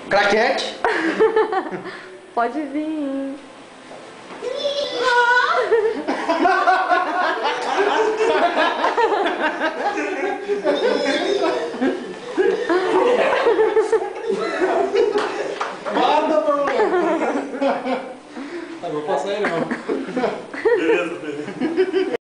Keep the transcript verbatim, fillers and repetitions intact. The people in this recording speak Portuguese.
Craquete? Pode vir. Manda, mano! Tá, vou passar ele, não. Beleza, beleza.